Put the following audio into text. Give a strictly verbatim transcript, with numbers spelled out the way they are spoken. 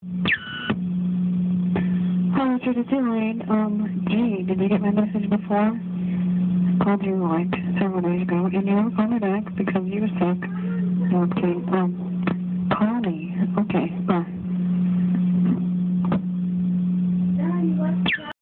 Hi, Richard, it's Elaine. Um, gee, did you get my message before? I called you like several days ago, and you won't call me back because you were stuck. No, I'm kidding. Um, call me.